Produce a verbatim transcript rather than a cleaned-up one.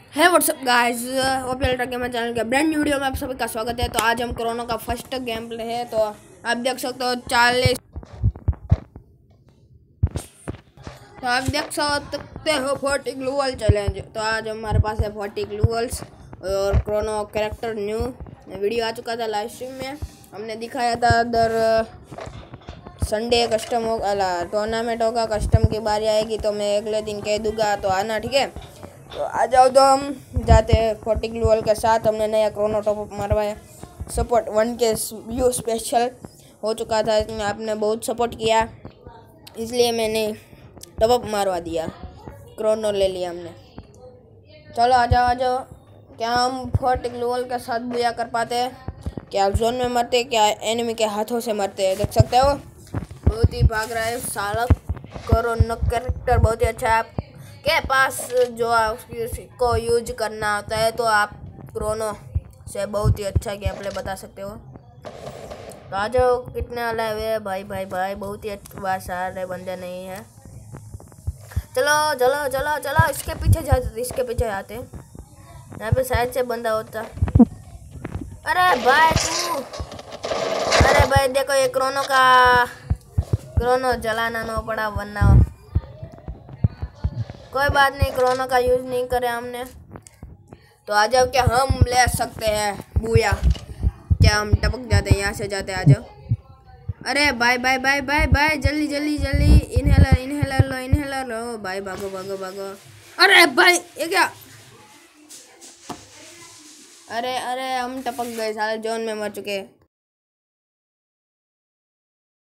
है what's up guys, OPL truck gamer channel के brand new video में आप सभी का स्वागत है। तो आज हम कोरोना का फर्स्ट गेम प्ले है। तो आप देख सकते हो चालीस तो आप देख सकते हो फोर्टी ग्लूवल चैलेंज। तो आज हमारे पास है फोर्टी ग्लूवल्स और कोरोना कैरेक्टर न्यू वीडियो आ चुका था लाइव स्ट्रीम में। हमने दिखाया था अदर संडे कस्टम होगा, टूर्नामेंट होगा, कस्टम की बारी आएगी तो मैं अगले दिन कह दूंगा, तो आना ठीक है। तो आ जाओ, तो हम जाते हैं फोर्टी ग्लूवल के साथ। हमने नया क्रोनो टॉपअप मारवाया, सपोर्ट वन के व्यू स्पेशल हो चुका था, इसमें आपने बहुत सपोर्ट किया इसलिए मैंने टॉपअप मारवा दिया, क्रोनो ले लिया हमने। चलो आ जाओ आ जाओ। क्या हम फोर्टी ग्लूवल के साथ बुया कर पाते हैं? क्या जोन में मरते, क्या एनिमी के हाथों से मरते हैं? देख सकते हो बहुत ही भाग रहा है साला कोरोना कैरेक्टर, बहुत ही अच्छा है। के पास जो उसको यूज करना होता है तो आप क्रोनो से बहुत ही अच्छा गेम प्ले बता सकते हो। तो आ जाओ, कितने वाला है भाई भाई भाई, बहुत ही अच्छा सारे बंदे नहीं है। चलो चलो चलो चलो, इसके पीछे जाते इसके पीछे जाते यहाँ पे शायद से बंदा होता। अरे भाई तू, अरे भाई देखो ये क्रोनो का क्रोनो जलाना ना पड़ा, वरना कोई बात नहीं, क्रोनो का यूज नहीं करे हमने। तो आ जाओ, क्या हम ले सकते हैं बुया? क्या हम टपक जाते हैं यहाँ से? जाते आ जाओ। अरे bye bye bye bye bye, जल्दी जल्दी जल्दी, इनहेलर इनहेलर लो इनहेलर लो भाई, भागो भागो भागो। अरे भाई ये क्या? अरे अरे हम टपक गए, सारे जोन में मर चुके।